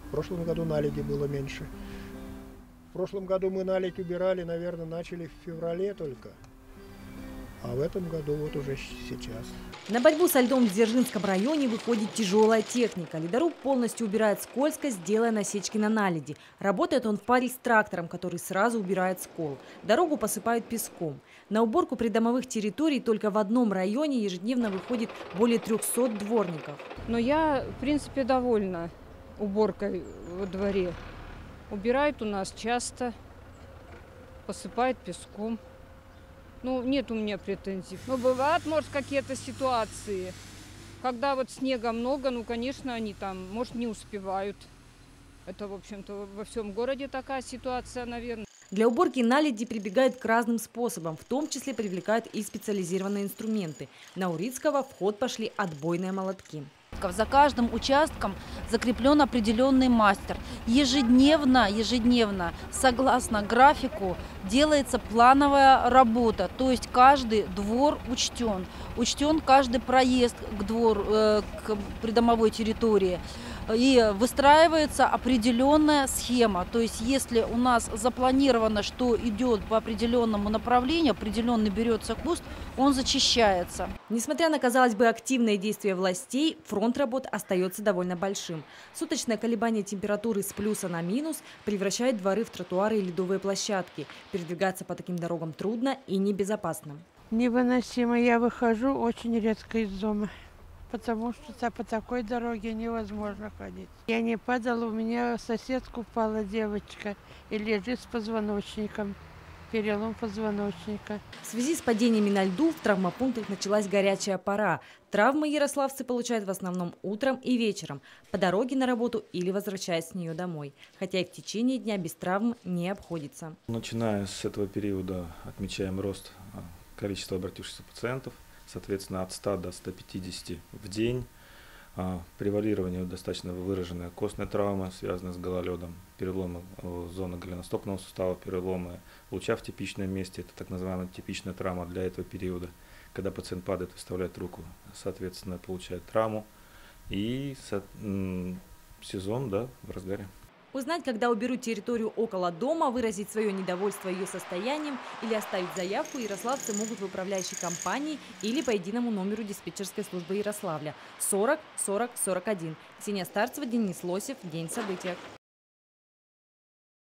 В прошлом году наледи было меньше. В прошлом году мы наледь убирали, наверное, начали в феврале только. А в этом году вот уже сейчас. На борьбу со льдом в Дзержинском районе выходит тяжелая техника. Ледоруб полностью убирает скользкость, делая насечки на наледи. Работает он в паре с трактором, который сразу убирает скол. Дорогу посыпают песком. На уборку придомовых территорий только в одном районе ежедневно выходит более 300 дворников. Но я, в принципе, довольна уборкой во дворе. Убирают у нас часто, посыпают песком. Ну, нет у меня претензий. Но бывают, может, какие-то ситуации, когда вот снега много, ну, конечно, они там, может, не успевают. Это, в общем-то, во всем городе такая ситуация, наверное. Для уборки наледи прибегают к разным способам, в том числе привлекают и специализированные инструменты. На Урицкого в ход пошли отбойные молотки. За каждым участком закреплен определенный мастер. Ежедневно, согласно графику, делается плановая работа. То есть каждый двор учтен. Учтен каждый проезд к придомовой территории. И выстраивается определенная схема. То есть если у нас запланировано, что идет по определенному направлению, определенный берется куст, он зачищается. Несмотря на, казалось бы, активные действия властей, фронт работ остается довольно большим. Суточное колебание температуры с плюса на минус превращает дворы в тротуары и ледовые площадки. Передвигаться по таким дорогам трудно и небезопасно. Невыносимо. Я выхожу очень редко из дома, потому что по такой дороге невозможно ходить. Я не падала, у меня в соседку упала девочка и лежит с позвоночником. Перелом позвоночника. В связи с падениями на льду в травмопунктах началась горячая пора. Травмы ярославцы получают в основном утром и вечером, по дороге на работу или возвращаясь с нее домой. Хотя и в течение дня без травм не обходится. Начиная с этого периода отмечаем рост количества обратившихся пациентов, соответственно, от 100 до 150 в день. Превалирование достаточно выраженная костная травма, связанная с гололедом, переломы зоны голеностопного сустава, переломы луча в типичном месте. Это так называемая типичная травма для этого периода. Когда пациент падает, выставляет руку, соответственно, получает травму. И сезон, да, в разгаре. Узнать, когда уберут территорию около дома, выразить свое недовольство ее состоянием или оставить заявку ярославцы могут в управляющей компании или по единому номеру диспетчерской службы Ярославля 40 40 41. Ксения Старцева, Денис Лосев. День в событиях.